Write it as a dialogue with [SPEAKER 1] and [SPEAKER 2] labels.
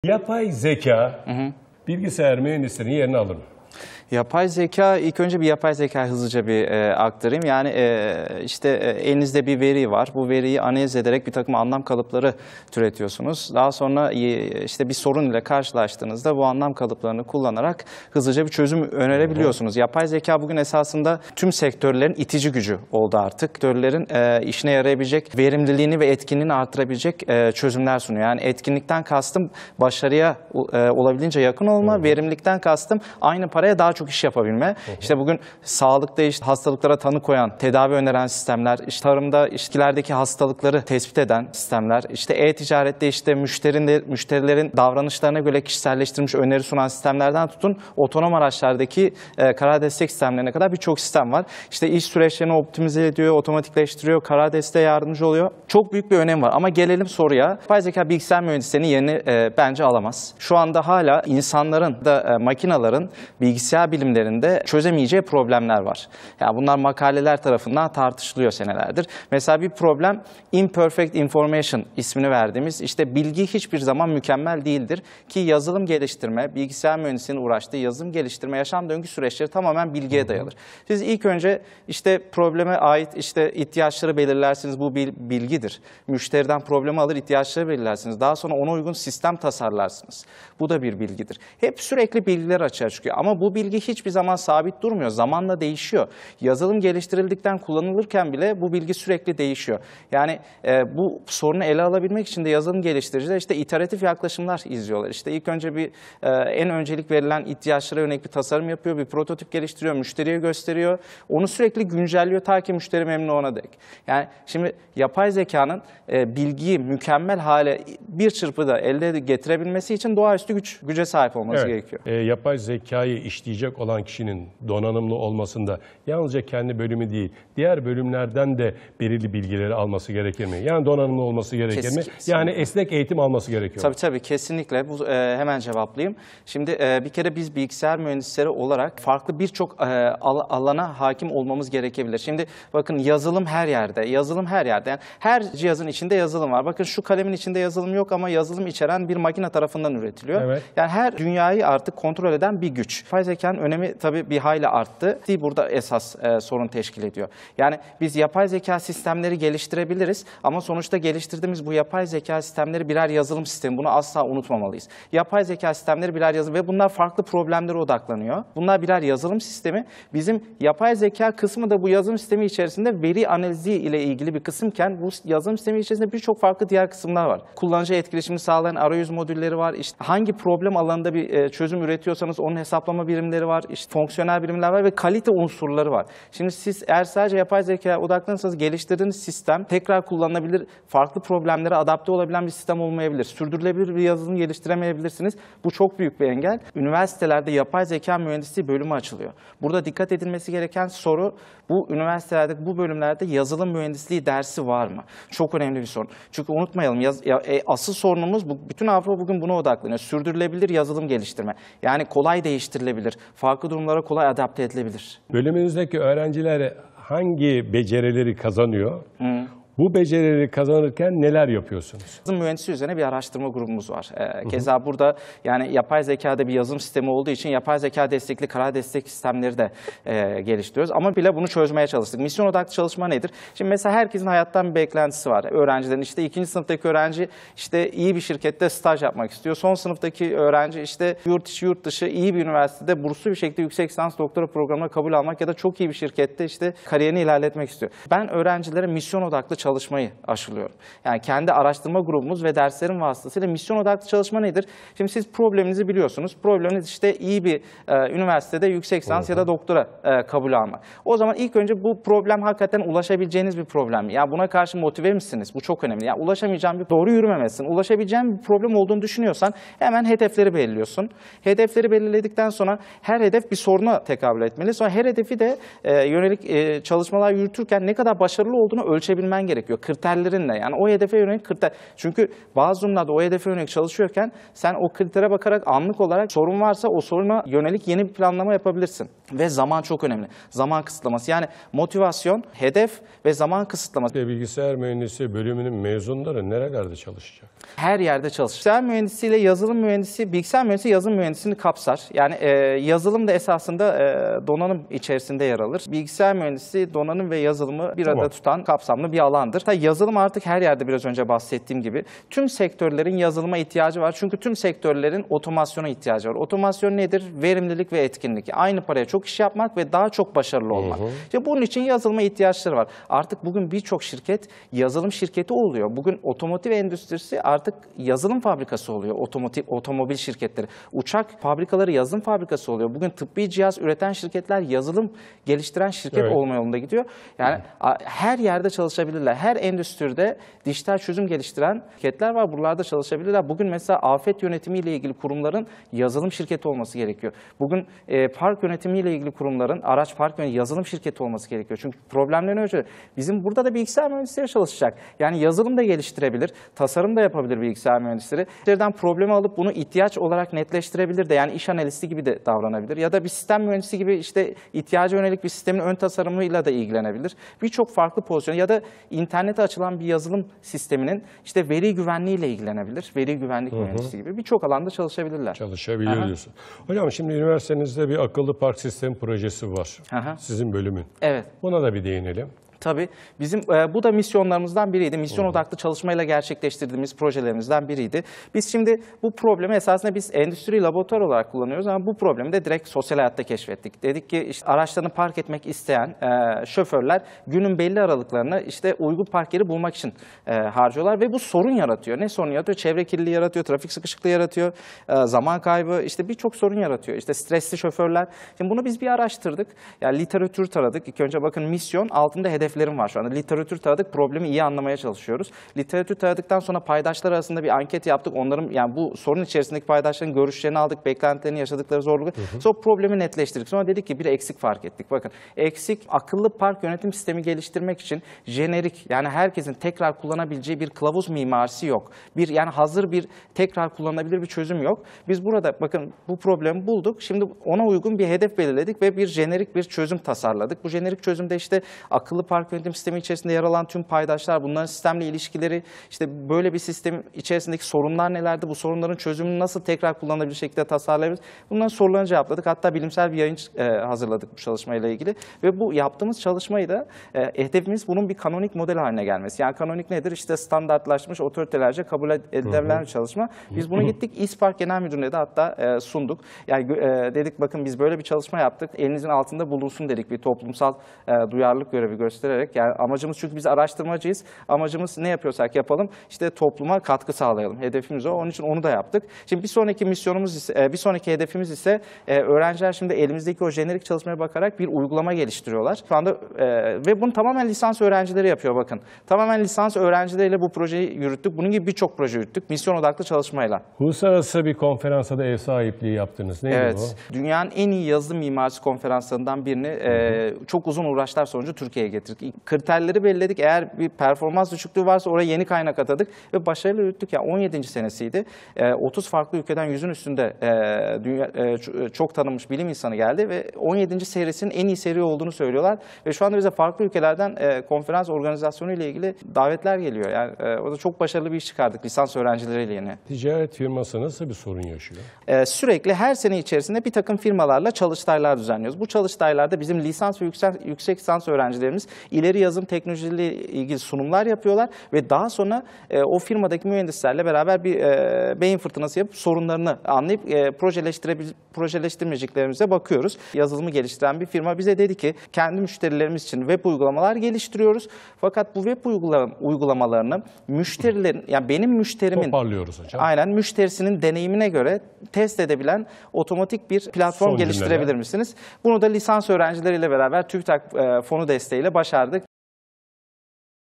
[SPEAKER 1] Yapay zeka bilgisayar mühendislerinin yerini alır mı?
[SPEAKER 2] Yapay zeka, ilk önce bir yapay zeka hızlıca bir aktarayım. Yani elinizde bir veri var. Bu veriyi analiz ederek bir takım anlam kalıpları türetiyorsunuz. Daha sonra işte bir sorun ile karşılaştığınızda bu anlam kalıplarını kullanarak hızlıca bir çözüm önerebiliyorsunuz. Yapay zeka bugün esasında tüm sektörlerin itici gücü oldu artık. Sektörlerin işine yarayabilecek, verimliliğini ve etkinliğini artırabilecek çözümler sunuyor. Yani etkinlikten kastım başarıya olabildiğince yakın olma, verimlilikten kastım aynı paraya daha çok iş yapabilme. İşte bugün sağlıkta hastalıklara tanı koyan, tedavi öneren sistemler, tarımda ilişkilerdeki hastalıkları tespit eden sistemler, e-ticarette müşterilerin davranışlarına göre kişiselleştirilmiş öneri sunan sistemlerden tutun, otonom araçlardaki karar destek sistemlerine kadar birçok sistem var. İşte iş süreçlerini optimize ediyor, otomatikleştiriyor, karar desteğe yardımcı oluyor. Çok büyük bir önemi var. Ama gelelim soruya. Yapay zeka bilgisayar mühendislerinin yerini bence alamaz. Şu anda hala insanların da makinelerin bilgisayar bilimlerinde çözemeyeceği problemler var. Yani bunlar makaleler tarafından tartışılıyor senelerdir. Mesela bir problem imperfect information ismini verdiğimiz bilgi hiçbir zaman mükemmel değildir ki yazılım geliştirme, bilgisayar mühendisliğinin uğraştığı yazılım geliştirme, yaşam döngü süreçleri tamamen bilgiye dayalıdır. Siz ilk önce probleme ait ihtiyaçları belirlersiniz, bu bilgidir. Müşteriden problemi alır, ihtiyaçları belirlersiniz. Daha sonra ona uygun sistem tasarlarsınız. Bu da bir bilgidir. Hep sürekli bilgiler açığa çıkıyor ama bu bilgi hiçbir zaman sabit durmuyor. Zamanla değişiyor. Yazılım geliştirildikten kullanılırken bile bu bilgi sürekli değişiyor. Yani bu sorunu ele alabilmek için de yazılım geliştiriciler iteratif yaklaşımlar izliyorlar. İlk önce en öncelik verilen ihtiyaçlara yönelik bir tasarım yapıyor, bir prototip geliştiriyor, müşteriye gösteriyor. Onu sürekli güncelliyor ta ki müşteri memnun olana dek. Yani şimdi yapay zekanın bilgiyi mükemmel hale bir çırpıda elde getirebilmesi için doğaüstü güce sahip olması gerekiyor.
[SPEAKER 1] Yapay zekayı işleyecek olan kişinin donanımlı olmasında yalnızca kendi bölümü değil, diğer bölümlerden de belirli bilgileri alması gerekir mi? Yani donanımlı olması gerekir mi? Yani esnek eğitim alması gerekiyor.
[SPEAKER 2] Tabii kesinlikle. Hemen cevaplayayım. Şimdi bir kere biz bilgisayar mühendisleri olarak farklı birçok alana hakim olmamız gerekebilir. Şimdi bakın yazılım her yerde. Yazılım her yerde. Yani her cihazın içinde yazılım var. Bakın şu kalemin içinde yazılım yok ama yazılım içeren bir makine tarafından üretiliyor.
[SPEAKER 1] Evet.
[SPEAKER 2] Yani her dünyayı artık kontrol eden bir güç. Yapay zekanın önemi tabii bir hayli arttı. Burada esas sorun teşkil ediyor. Yani biz yapay zeka sistemleri geliştirebiliriz ama sonuçta geliştirdiğimiz bu yapay zeka sistemleri birer yazılım sistemi. Bunu asla unutmamalıyız. Yapay zeka sistemleri birer yazılım ve bunlar farklı problemlere odaklanıyor. Bunlar birer yazılım sistemi. Bizim yapay zeka kısmı da bu yazılım sistemi içerisinde veri analizi ile ilgili bir kısımken bu yazılım sistemi içerisinde birçok farklı diğer kısımlar var. Kullanıcı etkileşimini sağlayan arayüz modülleri var. Hangi problem alanında bir çözüm üretiyorsanız onun hesaplama birimleri var. Fonksiyonel birimler var ve kalite unsurları var. Şimdi siz eğer sadece yapay zekaya odaklanırsanız geliştirdiğiniz sistem tekrar kullanılabilir, farklı problemlere adapte olabilen bir sistem olmayabilir. Sürdürülebilir bir yazılım geliştiremeyebilirsiniz. Bu çok büyük bir engel. Üniversitelerde yapay zeka mühendisliği bölümü açılıyor. Burada dikkat edilmesi gereken soru bu üniversitelerde, bu bölümlerde yazılım mühendisliği dersi var mı? Çok önemli bir sorun. Çünkü unutmayalım asıl sorunumuz bütün Avrupa bugün buna odaklanıyor. Sürdürülebilir yazılım geliştirme. Yani kolay değiştirilebilir. Farklı durumlara kolay adapte edilebilir.
[SPEAKER 1] Bölümünüzdeki öğrenciler hangi becerileri kazanıyor? Bu becerileri kazanırken neler yapıyorsunuz?
[SPEAKER 2] Yazılım mühendisi üzerine bir araştırma grubumuz var. Keza burada yani yapay zekada bir yazılım sistemi olduğu için yapay zeka destekli karar destek sistemleri de geliştiriyoruz. Ama bile bunu çözmeye çalıştık. Misyon odaklı çalışma nedir? Şimdi mesela herkesin hayattan bir beklentisi var. Öğrencilerin ikinci sınıftaki öğrenci iyi bir şirkette staj yapmak istiyor. Son sınıftaki öğrenci yurt içi yurt dışı iyi bir üniversitede burslu bir şekilde yüksek lisans doktora programına kabul almak ya da çok iyi bir şirkette kariyerini ilerletmek istiyor. Ben öğrencilere misyon odaklı çalışmayı aşılıyorum. Yani kendi araştırma grubumuz ve derslerin vasıtasıyla misyon odaklı çalışma nedir? Şimdi siz probleminizi biliyorsunuz. Probleminiz iyi bir üniversitede yüksek lisans ya da doktora kabul almak. O zaman ilk önce bu problem hakikaten ulaşabileceğiniz bir problem. Yani buna karşı motive misiniz? Bu çok önemli. Yani ulaşamayacağın bir doğru yürümemesin. Ulaşabileceğin bir problem olduğunu düşünüyorsan hemen hedefleri belirliyorsun. Hedefleri belirledikten sonra her hedef bir soruna tekabül etmeli. Sonra her hedefi de yönelik çalışmalar yürütürken ne kadar başarılı olduğunu ölçebilmen gerekiyor. Kriterlerin ne? Yani o hedefe yönelik kriter. Çünkü bazı durumlarda o hedefe yönelik çalışıyorken sen o kritere bakarak anlık olarak sorun varsa o soruna yönelik yeni bir planlama yapabilirsin. Ve zaman çok önemli. Zaman kısıtlaması. Yani motivasyon, hedef ve zaman kısıtlaması.
[SPEAKER 1] Bilgisayar mühendisi bölümünün mezunları nerelerde çalışacak?
[SPEAKER 2] Her yerde çalışır. Bilgisayar mühendisiyle yazılım mühendisi, bilgisayar mühendisi yazılım mühendisini kapsar. Yani yazılım da esasında donanım içerisinde yer alır. Bilgisayar mühendisi donanım ve yazılımı bir arada tutan kapsamlı bir alandır. Tabii yazılım artık her yerde biraz önce bahsettiğim gibi. Tüm sektörlerin yazılıma ihtiyacı var. Çünkü tüm sektörlerin otomasyona ihtiyacı var. Otomasyon nedir? Verimlilik ve etkinlik. Aynı paraya çok iş yapmak ve daha çok başarılı olmak. İşte bunun için yazılıma ihtiyaçları var. Artık bugün birçok şirket yazılım şirketi oluyor. Bugün otomotiv endüstrisi artık yazılım fabrikası oluyor. Otomobil şirketleri. Uçak fabrikaları yazılım fabrikası oluyor. Bugün tıbbi cihaz üreten şirketler yazılım geliştiren şirket olma yolunda gidiyor. Yani her yerde çalışabilirler. Her endüstride dijital çözüm geliştiren şirketler var. Buralarda çalışabilirler. Bugün mesela afet yönetimiyle ilgili kurumların yazılım şirketi olması gerekiyor. Bugün park yönetimiyle ilgili kurumların araç park yönetimi yazılım şirketi olması gerekiyor. Çünkü problemlerini ölçüyor. Bizim burada da bilgisayar mühendisleri çalışacak. Yani yazılım da geliştirebilir, tasarım da yapabilir bilgisayar mühendisleri. Müşteriden problemi alıp bunu ihtiyaç olarak netleştirebilir de, yani iş analisti gibi de davranabilir. Ya da bir sistem mühendisi gibi işte ihtiyaca yönelik bir sistemin ön tasarımıyla da ilgilenebilir. Birçok farklı pozisyon ya da internete açılan bir yazılım sisteminin işte veri güvenliğiyle ilgilenebilir. Veri güvenlik mühendisi gibi birçok alanda çalışabilirler.
[SPEAKER 1] Çalışabilir diyorsun. Hocam şimdi üniversitenizde bir akıllı park sistemi projesi var. Sizin bölümün.
[SPEAKER 2] Evet.
[SPEAKER 1] Buna da bir değinelim.
[SPEAKER 2] Tabii. Bizim bu da misyonlarımızdan biriydi. Misyon odaklı çalışmayla gerçekleştirdiğimiz projelerimizden biriydi. Biz şimdi bu problemi esasında biz endüstri laboratuvar olarak kullanıyoruz ama bu problemi de direkt sosyal hayatta keşfettik. Dedik ki işte araçlarını park etmek isteyen şoförler günün belli aralıklarını işte uygun park yeri bulmak için harcıyorlar ve bu sorun yaratıyor. Ne sorun yaratıyor? Çevre kirliliği yaratıyor, trafik sıkışıklığı yaratıyor, zaman kaybı, işte birçok sorun yaratıyor. İşte stresli şoförler. Şimdi bunu biz bir araştırdık. Yani literatür taradık. İlk önce bakın misyon altında hedeflerim var şu anda. Literatür taradık, problemi iyi anlamaya çalışıyoruz. Literatür taradıktan sonra paydaşlar arasında bir anket yaptık. Onların, yani bu sorun içerisindeki paydaşların görüşlerini aldık, beklentilerini, yaşadıkları zorluğu. Sonra problemi netleştirdik. Sonra dedik ki bir eksik fark ettik. Bakın, eksik akıllı park yönetim sistemi geliştirmek için jenerik, yani herkesin tekrar kullanabileceği bir kılavuz mimarisi yok. Yani hazır bir tekrar kullanılabilir bir çözüm yok. Biz burada bakın bu problemi bulduk. Şimdi ona uygun bir hedef belirledik ve bir jenerik bir çözüm tasarladık. Bu jenerik çözümde işte akıllı park yönetim sistemi içerisinde yer alan tüm paydaşlar, bunların sistemle ilişkileri, işte böyle bir sistem içerisindeki sorunlar nelerdi, bu sorunların çözümünü nasıl tekrar kullanılabilir şekilde tasarlayabiliriz? Bunların sorularını cevapladık. Hatta bilimsel bir yayın hazırladık bu çalışmayla ilgili ve bu yaptığımız çalışmayı da hedefimiz bunun bir kanonik model haline gelmesi. Yani kanonik nedir? İşte standartlaşmış, otoritelerce kabul edilebilen bir çalışma. Biz bunu gittik İSPARK Genel Müdürlüğü'ne de hatta sunduk. Yani dedik bakın biz böyle bir çalışma yaptık. Elinizin altında bulunsun dedik, bir toplumsal duyarlılık görevi göstererek. Yani amacımız, çünkü biz araştırmacıyız. Amacımız ne yapıyorsak yapalım işte topluma katkı sağlayalım. Hedefimiz o. Onun için onu da yaptık. Şimdi bir sonraki misyonumuz ise, bir sonraki hedefimiz ise öğrenciler şimdi elimizdeki o jenerik çalışmaya bakarak bir uygulama geliştiriyorlar. Şu anda ve bunu tamamen lisans öğrencileri yapıyor bakın. Tamamen lisans öğrencileriyle bu projeyi yürüttük. Bunun gibi birçok proje yürüttük. Misyon odaklı çalışmayla.
[SPEAKER 1] Uluslararası bir konferansa da ev sahipliği yaptınız. Neydi
[SPEAKER 2] evet.
[SPEAKER 1] o?
[SPEAKER 2] Dünyanın en iyi yazılım mimarisi konferanslarından birini çok uzun uğraşlar sonucu Türkiye'ye getirdik. Kriterleri belirledik. Eğer bir performans düşüklüğü varsa oraya yeni kaynak atadık ve başarılı yürüttük. Yani 17. senesiydi. 30 farklı ülkeden 100'ün üstünde çok tanınmış bilim insanı geldi ve 17. serisinin en iyi seri olduğunu söylüyorlar. Ve şu anda bize farklı ülkelerden konferans organizasyonu ile ilgili davetler geliyor. Yani o da çok başarılı bir iş çıkardık lisans öğrencileriyle yine.
[SPEAKER 1] Ticaret firması nasıl bir sorun yaşıyor?
[SPEAKER 2] Sürekli her sene içerisinde bir takım firmalarla çalıştaylar düzenliyoruz. Bu çalıştaylarda bizim lisans ve yüksek lisans öğrencilerimiz ileri yazılım teknolojileriyle ilgili sunumlar yapıyorlar ve daha sonra o firmadaki mühendislerle beraber bir beyin fırtınası yapıp sorunlarını anlayıp projeleştirmeyeceklerimize bakıyoruz. Yazılımı geliştiren bir firma bize dedi ki kendi müşterilerimiz için web uygulamalar geliştiriyoruz. Fakat bu web uygulamalarını müşterilerin, yani benim müşterimin,
[SPEAKER 1] toparlıyoruz hocam.
[SPEAKER 2] Aynen, müşterisinin deneyimine göre test edebilen otomatik bir platform geliştirebilir misiniz? Bunu da lisans öğrencileriyle beraber TÜBİTAK fonu desteğiyle başardık.